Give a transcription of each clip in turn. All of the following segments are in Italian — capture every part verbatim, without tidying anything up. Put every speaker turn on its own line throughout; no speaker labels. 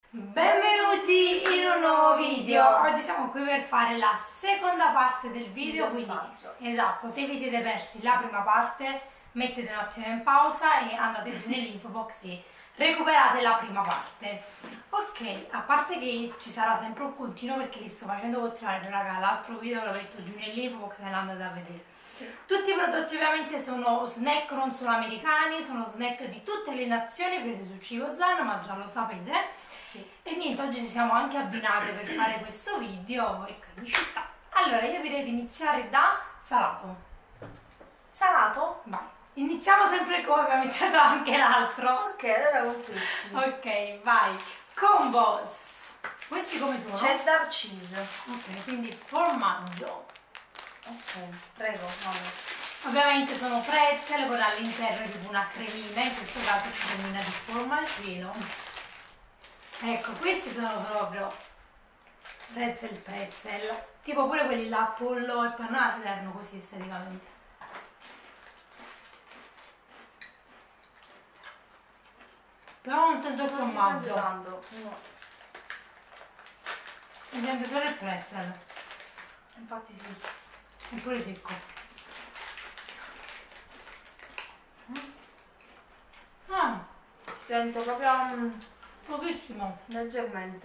Benvenuti in un nuovo video. Oggi siamo qui per fare la seconda parte del video, quindi esatto, se vi siete persi la prima parte mettete un attimo in pausa e andate giù nell'info box e recuperate la prima parte. Ok, a parte che ci sarà sempre un continuo perché li sto facendo continuare, però raga, l'altro video lo metto giù nell'info box e lo andate a vedere. Sì. Tutti i prodotti ovviamente sono snack, non solo americani, sono snack di tutte le nazioni presi su Cibo Zaino, ma già lo sapete. Sì. E niente, oggi ci siamo anche abbinate per fare questo video e quindi ci sta. Allora io direi di iniziare da salato.
Salato?
Vai. Iniziamo sempre come abbiamo iniziato anche l'altro.
Ok, allora con questi.
Ok, vai. Combos. Questi come sono?
Cheddar cheese.
Ok, quindi formaggio.
Ok, prego, vado.
Ovviamente sono pretzel con all'interno tipo una cremina, in questo caso cremina di formaggino. Ecco, questi sono proprio pretzel pretzel, tipo pure quelli là, pollo e panate erano così esteticamente. Però non tanto il formaggio.
No.
Mi sente solo il pretzel.
Infatti sì.
È pure secco. Ah,
sento proprio um,
pochissimo.
leggermente.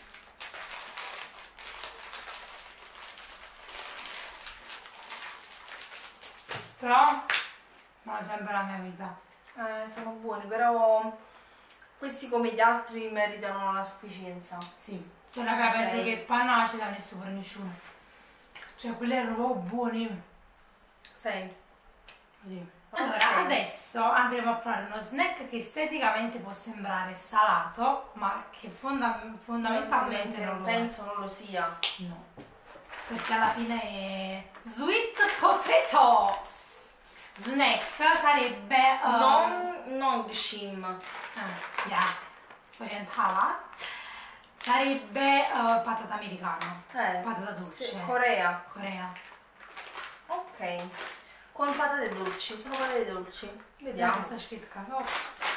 Però non sempre la mia vita.
Eh, sono buoni, però questi come gli altri meritano la sufficienza.
Sì. Cioè raga, penso che panna ce l'ha nessuno per nessuno. Cioè quelli erano proprio buoni.
Sei.
Così. Allora, okay. Adesso andremo a provare uno snack che esteticamente può sembrare salato, ma che fonda fondamentalmente non lo
penso non lo sia.
No. Perché alla fine è sweet potatoes. Snack sarebbe um...
non non shim.
Ah, yeah. Orientala. Sarebbe uh, patata americana.
Eh,
patata dolce.
Sì, Corea.
Corea.
Ok. Con patate dolci, sono patate dolci. Vediamo.
Questa scritta. Oh.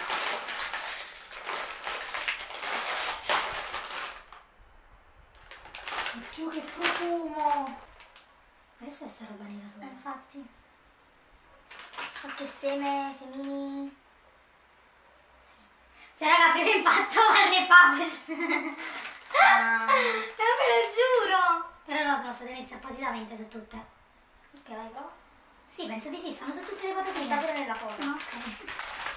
Oddio, che profumo!
Questa è sta roba nera sopra. Eh, infatti. Qualche seme, semini. Sì. Cioè raga, primo impatto alle publish. Ah. Ve lo giuro! Però no, sono state messe appositamente su tutte. Ok, vai, prova. Sì, penso di sì, stanno su tutte le patatine. Sta pure nella foto. No, ok.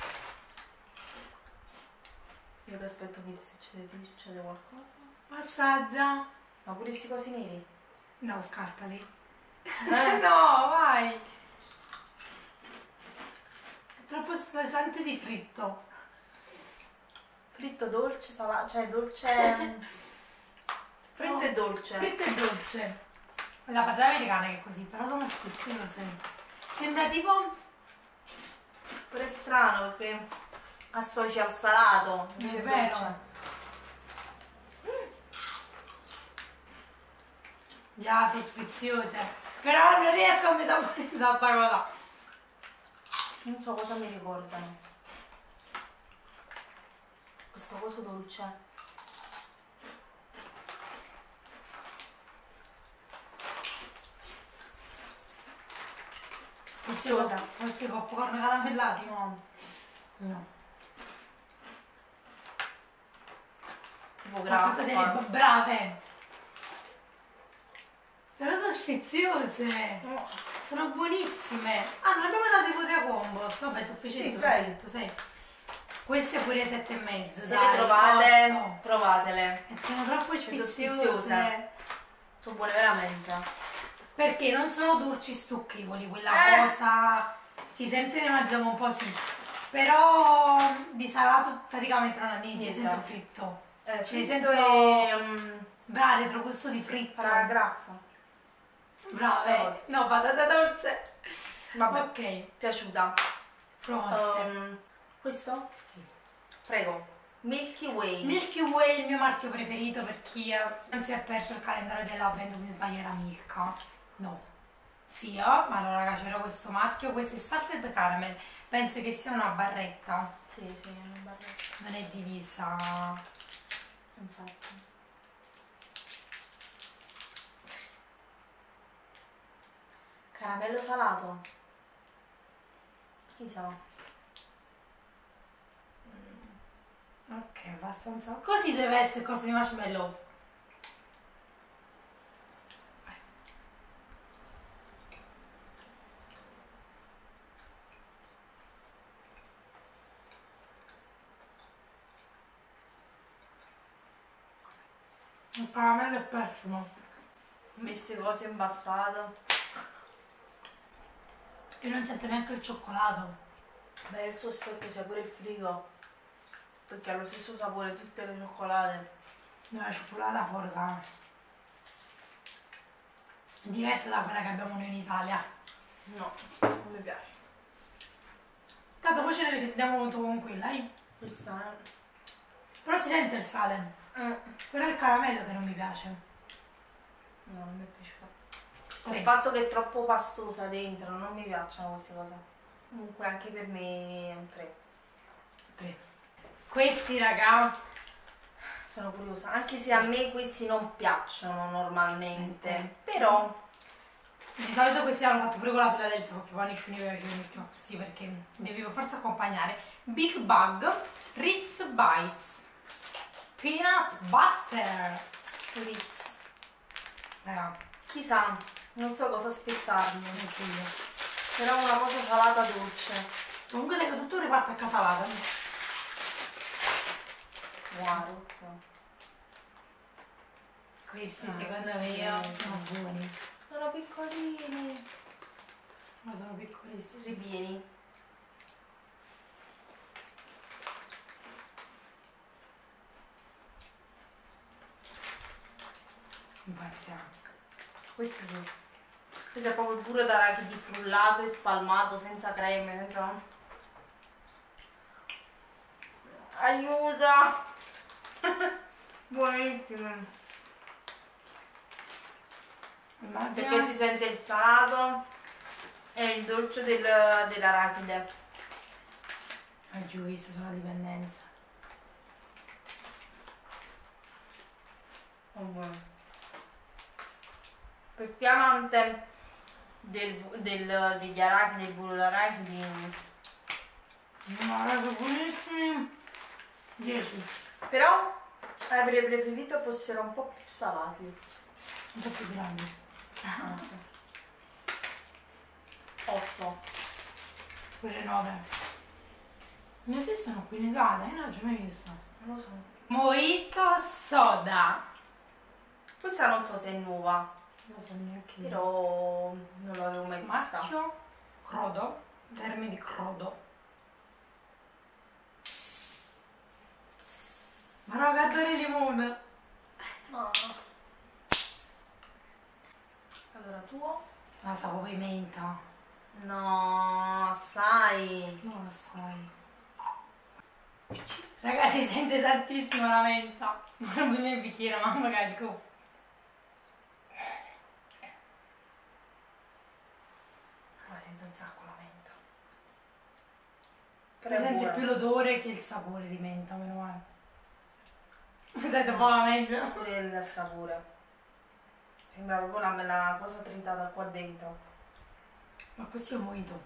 Io ti aspetto che succede, ti succede qualcosa.
Assaggia.
Ma pure questi cosi neri?
No, scartali. Eh? No, vai. È troppo sante di fritto.
Fritto dolce, salato, cioè dolce... fritto
no.
E dolce.
Fritto e dolce. La patata americana che è così, però sono squiziose. Sembra tipo...
Pure strano perché associa al salato.
Non è vero. Già, mm. Sono sfiziose. Però non riesco a metabolizzare questa cosa.
Non so cosa mi ricordano. Questo coso dolce.
Forse, cosa? Forse popcorn caramellati?
No.
No.
Tipo graffa.
Delle brave. Però sono sfiziose. No. Sono buonissime. Ah, non abbiamo dato i voti a combos. Vabbè, sufficiente.
Sì, sei.
sei. Queste pure sette e mezzo.
Se dai, le trovate, otto. Provatele.
E sono troppo sfiziose.
Sono buone veramente.
Perché non sono dolci stucchevoli, quella eh. cosa si sente ne mangiamo un po' sì, però di salato praticamente non ha niente, io sento fritto,
eh,
cioè sento e... um, brava, retrogusto di fritto.
La graffa.
Brave, no, patata dolce.
Vabbè,
ok,
piaciuta.
Promosse.
Um, questo?
Sì.
Prego. Milky Way.
Milky Way è il mio marchio preferito per chi non si è perso il calendario dell'avvento, se mi sbaglio era Milka. No, sì, oh, ma allora raga c'era questo marchio, questo è Salted Caramel, penso che sia una barretta.
Sì, sì, è una barretta.
Non è divisa.
Marshmallow salato. Chissà.
Ok, abbastanza. Così deve essere cosa di marshmallow. Il caramello è pessimo.
Queste cose in passato.
E non sento neanche il cioccolato.
Beh, il sospetto sia pure il frigo. Perché ha lo stesso sapore tutte le cioccolate.
No, la cioccolata forca. È diversa da quella che abbiamo noi in Italia.
No, non mi piace.
Tanto poi ce ne ripetiamo molto con quella, eh?
Questa è...
Però si sente il sale.
Mm.
Però è il caramello che non mi piace.
No, non mi è piaciuta.
Tre.
Il fatto che è troppo pastosa dentro, non mi piacciono queste cose. Comunque anche per me è un tre.
Tre. Questi, raga,
sono curiosa. Anche se a me questi non piacciono normalmente.
Mm.
Però...
di solito questi hanno fatto pure con la Philadelphia, perché poi nessuno mi piace così, perché devi per forza accompagnare. Big Bug, Ritz Bites, Peanut Butter.
Ritz.
Raga,
Chissà, non so cosa aspettarmi.
anche io.
Però una cosa salata dolce.
Comunque tengo tutto il reparto a casalata.
Wow.
Questi
Ah,
secondo
sì,
me
sì.
sono buoni.
Sono piccolini.
Ma sono piccolissimi.
Ripieni.
Impazziamo.
Questi sì. Questo è proprio il burro d'arachidi frullato e spalmato, senza creme, senza... Aiuta! Buonissimo. Perché si sente il salato e il dolce del, dell'arachide.
Hai giù visto sulla dipendenza.
Oh, buono. Per chi è amante del, del, degli arachidi, del burro d'arachidi,
Ma sono buonissimi. dieci.
però avrei preferito fossero un po' più salati.
Un po' più grandi.
otto.
Quelle nove. Non esistono qui in Italia, io non l'ho già mai vista.
Non lo so.
Mojito soda.
Questa non so se è nuova,
Non lo so neanche io.
però non l'avevo mai vista.
Marchio Crodo. Termine di Crodo. Ma raga, adoro il limone.
No. Allora tuo?
La sapo pimenta.
No, assai.
Non assai. Raga, si sente tantissimo la menta. Non mi il bicchiere, ma magari scopo.
Ma sento un sacco la menta.
Mi
è
sente
buona.
più l'odore che il sapore di menta, meno male. Mi sente un po' la meglio.
Pure il sapore. Sembra proprio una bella cosa tritata qua dentro.
Ma questo è un mojito.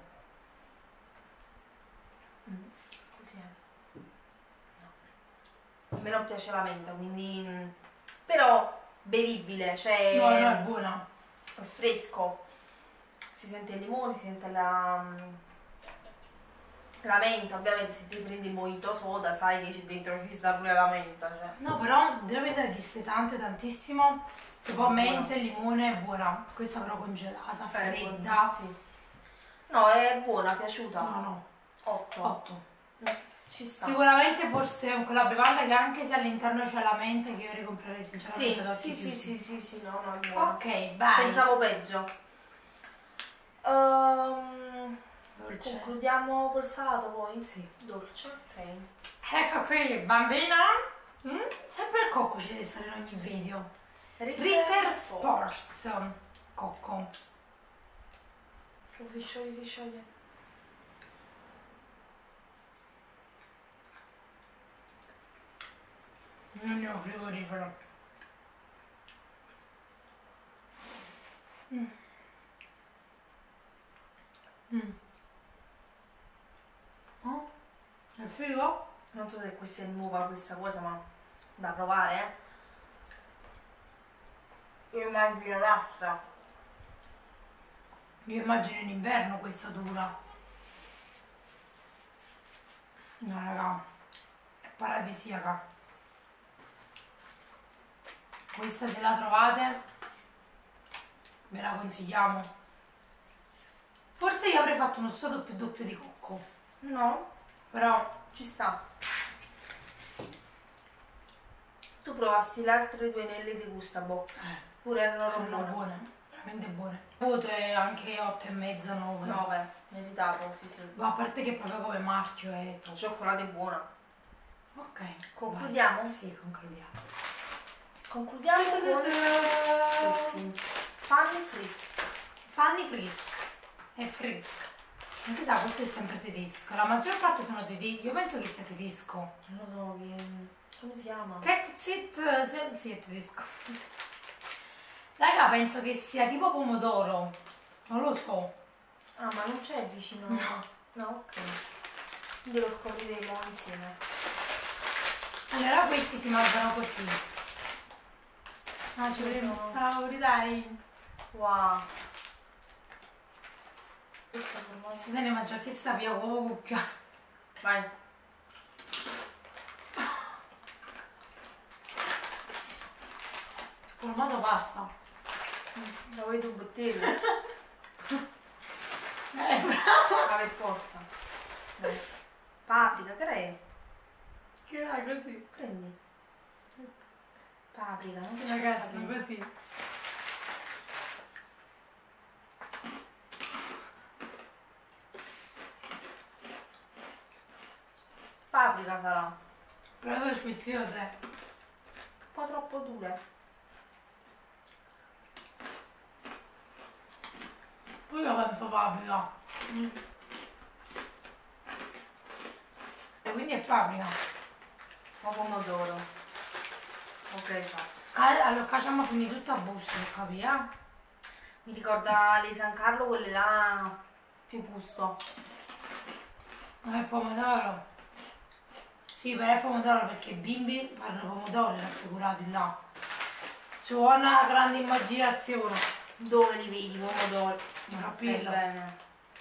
Mm, così è. No. A me non piace la menta, quindi... mm, però bevibile, cioè...
No, no, è buona.
È fresco. Si sente il limone, si sente la... mm, la menta. Ovviamente se ti prendi il mojito soda sai che dentro ci sta pure la menta, cioè.
No, però devo vedere dissetante tantissimo. Che poi
Buona.
mente e limone è buona. Questa però congelata,
Eh,
fredda.
sì. No, è buona, piaciuta.
No, no.
otto.
otto.
Ci sta.
Sicuramente forse quella bevanda che anche se all'interno c'è la menta che io ricomprerei sinceramente
Sì,
da
sì,
tutti
sì,
i
sì,
chiusi.
sì, sì, no, no, è buona.
Ok, vai.
Pensavo peggio. Ehm,
Dolce.
concludiamo col salato poi?
Sì.
Dolce, ok.
Ecco qui, bambina. Mm? Sempre il cocco ci deve stare in ogni video. Ritter Sports. Cocco.
Oh, si scioglie, si scioglie.
Non ne ho frigorifero. Mm. Mm. Oh, è figo?
Non so se questa è nuova questa cosa, ma da provare, eh. Io immagino l'acqua.
Io immagino in inverno questa dura. No raga, è paradisiaca. Questa se la trovate ve la consigliamo. Forse io avrei fatto uno stato più doppio di cocco.
No,
Però
ci sta. Tu provassi le altre due nelle di gusta box.
Eh.
Pure erano
erano
buone.
buone, veramente buone. Il voto è anche otto e mezzo, nove.
nove, meritato, sì sì.
Ma a parte che proprio come marchio è
Il
top.
cioccolato è buona.
Ok.
Concludiamo?
Vai. Sì, concludiamo.
Concludiamo con questi. Fanny Frisk.
Fanny Frisk e Frisk. Non chissà, questo è sempre tedesco. La maggior parte sono tedeschi. Io penso che sia tedesco.
Non lo so che... come si chiama?
Cat Zit, cioè, sì, è tedesco. Raga, penso che sia tipo pomodoro. Non lo so.
Ah, ma non c'è vicino. No, no, ok. Quindi lo scopriremo insieme.
Allora questi si mangiano così. Ah, ci
Questo-
volevo sauri, dai.
Wow. Questa formata.
Se ne mangia che sta via uovo cucchiaio.
Vai.
Formato pasta.
La vuoi tu bottiglia?
Eh, bravo.
Ma per forza. Dai. Paprika, che è?
Che era così.
Prendi. Paprika, non si
Ragazzi,
paprika.
così.
Paprika sarà.
Però sono sfiziose.
Un po' troppo dure.
Poi io penso paprika.
Mm.
E quindi è paprika.
O pomodoro. Ok, fatto.
Ah, allora facciamo finire tutto a busto, capi, eh?
Mi ricorda le San Carlo, quelle là più gusto.
Non è pomodoro. Sì, però è pomodoro perché i bimbi fanno pomodori raffigurati là. Ci vuole una grande immaginazione.
Dove li vedi i pomodori?
Ma
Ma
capillo.
stai bene.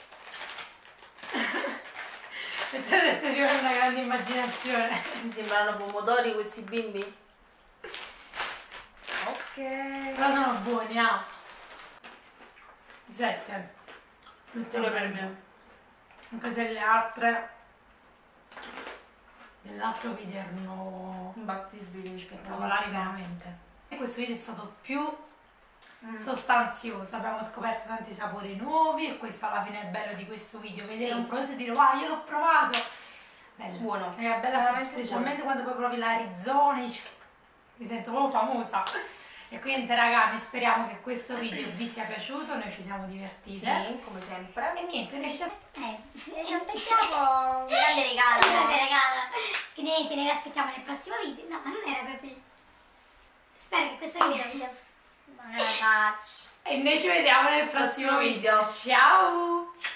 E ci ha detto ci vuole una grande immaginazione.
Mi sembrano pomodori questi bimbi? Ok.
Però sono buoni, ah. Sette.
Mettilo per me.
Anche se le altre dell'altro video erano
Imbattibili.
spettacolari veramente. E questo video è stato più
Mm.
sostanzioso, abbiamo scoperto tanti sapori nuovi e questo alla fine è bello di questo video, vedere
Sì.
un prodotto e dire wow, io l'ho provato. Bello.
Buono.
È bella,
Veramente
specialmente quando poi provi l'Arizona, mi sento proprio famosa. E quindi raga, noi speriamo che questo video vi sia piaciuto, noi ci siamo divertite.
Sì, come sempre.
E niente, noi ci
Eh, ci aspettiamo un grande regalo. Un grande regalo. Che niente, noi vi aspettiamo nel prossimo video. No, ma non era così. Spero che questo video vi sia... Non la faccio.
E noi ci vediamo nel prossimo
Prossimo
video.
video.
Ciao!